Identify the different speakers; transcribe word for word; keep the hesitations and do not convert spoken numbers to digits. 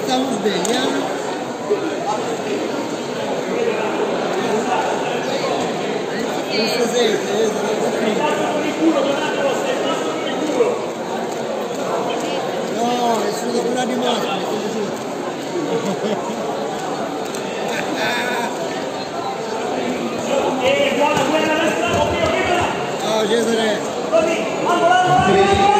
Speaker 1: stiamo svegli, eh? Non si sente, eh, no, è solo con l'animale,
Speaker 2: Eh, buona, buona,
Speaker 1: ciao Cesare.